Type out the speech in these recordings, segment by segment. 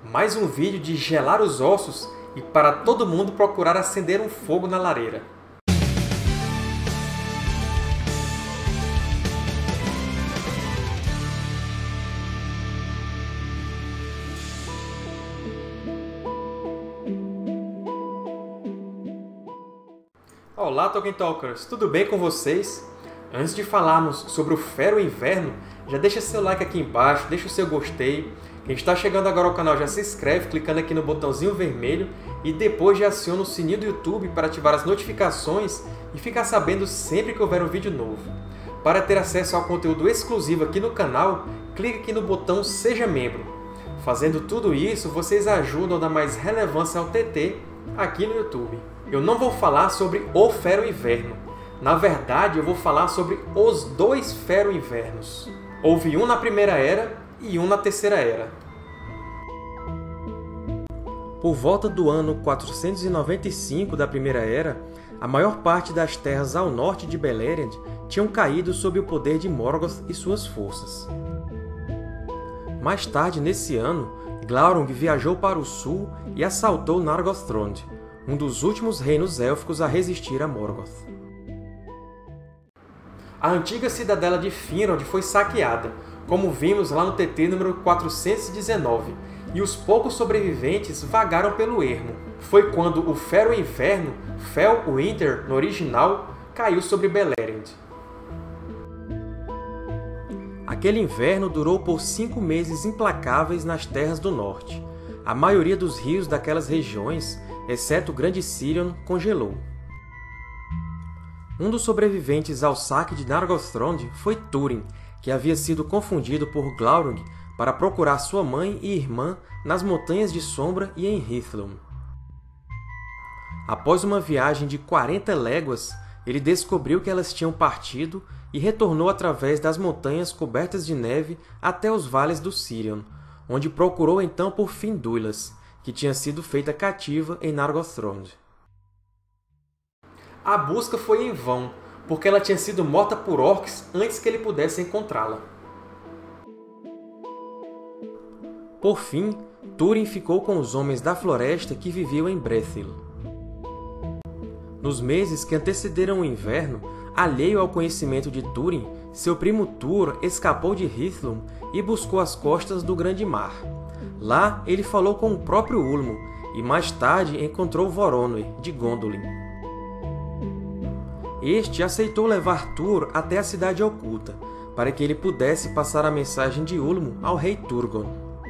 Mais um vídeo de gelar os ossos e para todo mundo procurar acender um fogo na lareira. Olá, Tolkien Talkers! Tudo bem com vocês? Antes de falarmos sobre o Fero Inverno, já deixa seu like aqui embaixo, deixa o seu gostei. Quem está chegando agora ao canal já se inscreve clicando aqui no botãozinho vermelho e depois já aciona o sininho do YouTube para ativar as notificações e ficar sabendo sempre que houver um vídeo novo. Para ter acesso ao conteúdo exclusivo aqui no canal, clique aqui no botão Seja Membro. Fazendo tudo isso, vocês ajudam a dar mais relevância ao TT aqui no YouTube. Eu não vou falar sobre o Fero Inverno. Na verdade, eu vou falar sobre os dois Fero Invernos. Houve um na Primeira Era e um na Terceira Era. Por volta do ano 495 da Primeira Era, a maior parte das terras ao norte de Beleriand tinham caído sob o poder de Morgoth e suas forças. Mais tarde nesse ano, Glaurung viajou para o sul e assaltou Nargothrond, um dos últimos reinos élficos a resistir a Morgoth. A antiga cidadela de Finrod foi saqueada, como vimos lá no TT número 419, e os poucos sobreviventes vagaram pelo ermo. Foi quando o Fero Inverno, Fel-Winter no original, caiu sobre Beleriand. Aquele inverno durou por 5 meses implacáveis nas Terras do Norte. A maioria dos rios daquelas regiões, exceto o Grande Sirion, congelou. Um dos sobreviventes ao saque de Nargothrond foi Túrin, que havia sido confundido por Glaurung para procurar sua mãe e irmã nas Montanhas de Sombra e em Hithlum. Após uma viagem de 40 léguas, ele descobriu que elas tinham partido e retornou através das montanhas cobertas de neve até os vales do Sirion, onde procurou então por Finduilas, que tinha sido feita cativa em Nargothrond. A busca foi em vão, porque ela tinha sido morta por orcs antes que ele pudesse encontrá-la. Por fim, Túrin ficou com os homens da floresta que viviam em Brethil. Nos meses que antecederam o inverno, alheio ao conhecimento de Túrin, seu primo Túr escapou de Hithlum e buscou as costas do Grande Mar. Lá, ele falou com o próprio Ulmo e mais tarde encontrou Voronoi, de Gondolin. Este aceitou levar Túr até a Cidade Oculta, para que ele pudesse passar a mensagem de Ulmo ao rei Turgon.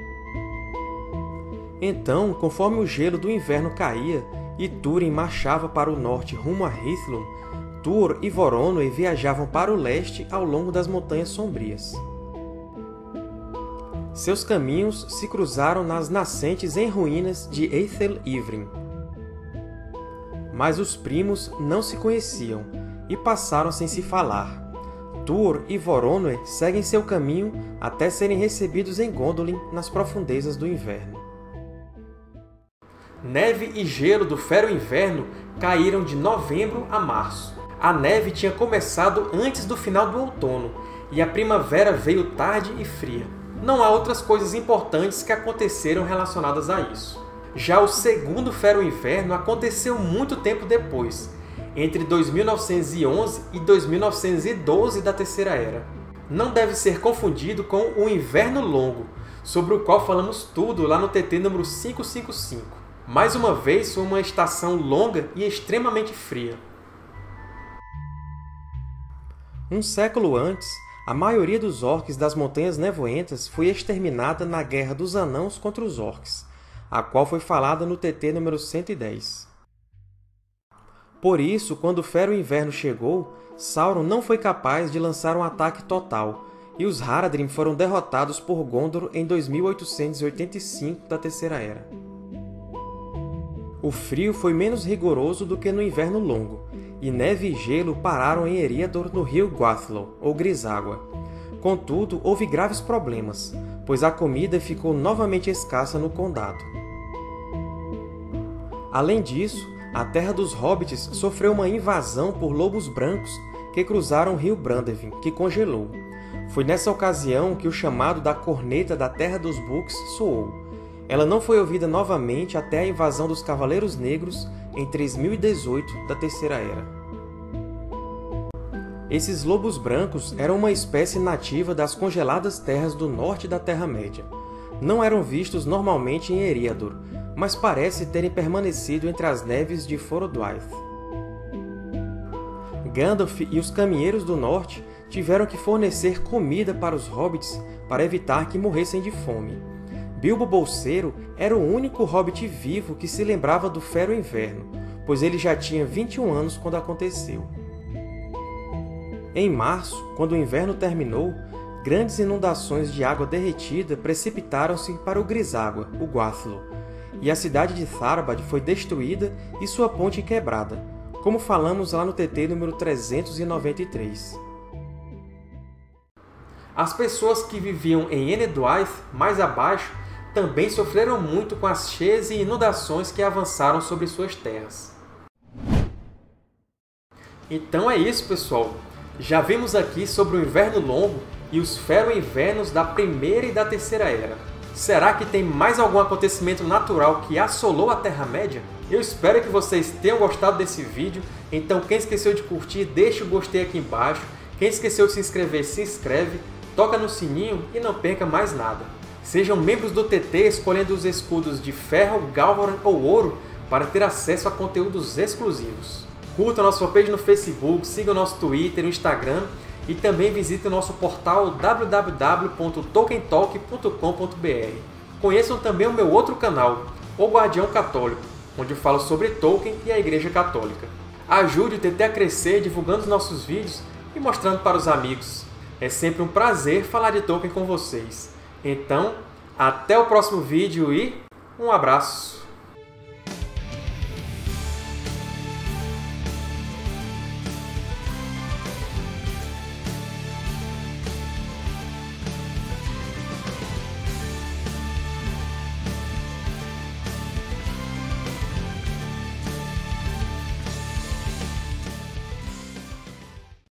Então, conforme o gelo do inverno caía e Túrin marchava para o norte rumo a Hithlum, Túr e Voronoi viajavam para o leste ao longo das Montanhas Sombrias. Seus caminhos se cruzaram nas nascentes em ruínas de Eithel Ivrin. Mas os primos não se conheciam e passaram sem se falar. Túr e Voronoi seguem seu caminho até serem recebidos em Gondolin nas profundezas do inverno. Neve e gelo do Fero Inverno caíram de novembro a março. A neve tinha começado antes do final do outono, e a primavera veio tarde e fria. Não há outras coisas importantes que aconteceram relacionadas a isso. Já o segundo Fero Inverno aconteceu muito tempo depois, entre 2911 e 2912 da Terceira Era. Não deve ser confundido com o Inverno Longo, sobre o qual falamos tudo lá no TT número 555. Mais uma vez, foi uma estação longa e extremamente fria. Um século antes, a maioria dos orcs das Montanhas Nevoentas foi exterminada na Guerra dos Anãos contra os Orcs, a qual foi falada no TT número 110. Por isso, quando o Fero Inverno chegou, Sauron não foi capaz de lançar um ataque total, e os Haradrim foram derrotados por Gondor em 2885 da Terceira Era. O frio foi menos rigoroso do que no Inverno Longo, e neve e gelo pararam em Eriador no rio Gwathlow, ou Griságua. Contudo, houve graves problemas, pois a comida ficou novamente escassa no condado. Além disso, a Terra dos Hobbits sofreu uma invasão por lobos brancos que cruzaram o rio Brandevin, que congelou. Foi nessa ocasião que o chamado da Corneta da Terra dos Books soou, Ela não foi ouvida novamente até a invasão dos Cavaleiros Negros em 3018 da Terceira Era. Esses lobos brancos eram uma espécie nativa das congeladas terras do norte da Terra-média. Não eram vistos normalmente em Eriador, mas parece terem permanecido entre as neves de Forodwaith. Gandalf e os Caminheiros do Norte tiveram que fornecer comida para os hobbits para evitar que morressem de fome. Bilbo Bolseiro era o único hobbit vivo que se lembrava do Fero Inverno, pois ele já tinha 21 anos quando aconteceu. Em março, quando o inverno terminou, grandes inundações de água derretida precipitaram-se para o Griságua, o Gwathlo, e a cidade de Tharbad foi destruída e sua ponte quebrada, como falamos lá no TT número 393. As pessoas que viviam em Enedwaith, mais abaixo, também sofreram muito com as cheias e inundações que avançaram sobre suas terras. Então é isso, pessoal! Já vimos aqui sobre o Inverno Longo e os Fero-Invernos da Primeira e da Terceira Era. Será que tem mais algum acontecimento natural que assolou a Terra-média? Eu espero que vocês tenham gostado desse vídeo, então quem esqueceu de curtir, deixa o gostei aqui embaixo. Quem esqueceu de se inscrever, se inscreve, toca no sininho e não perca mais nada. Sejam membros do TT escolhendo os escudos de ferro, Galvaran ou ouro para ter acesso a conteúdos exclusivos. Curta a nossa fanpage no Facebook, siga o nosso Twitter e Instagram e também visite o nosso portal www.tolkientalk.com.br. Conheçam também o meu outro canal, O Guardião Católico, onde eu falo sobre Tolkien e a Igreja Católica. Ajude o TT a crescer divulgando os nossos vídeos e mostrando para os amigos. É sempre um prazer falar de Tolkien com vocês. Então, até o próximo vídeo e um abraço!